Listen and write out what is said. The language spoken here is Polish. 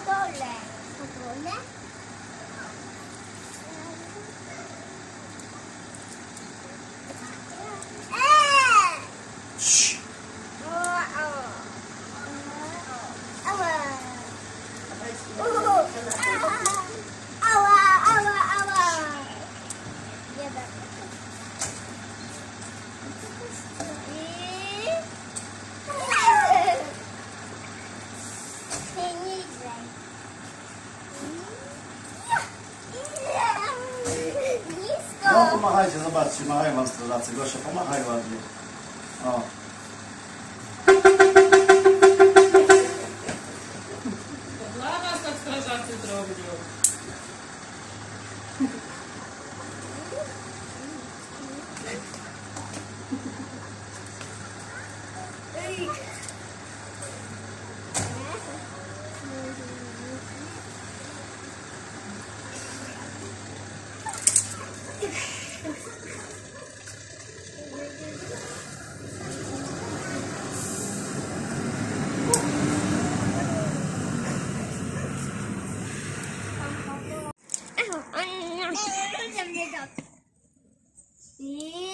dole. Na dole? No pomachajcie, zobaczcie, machają wam strażacy. Gosia, pomachaj ładnie. O. To dla was tak strażacy zrobią. I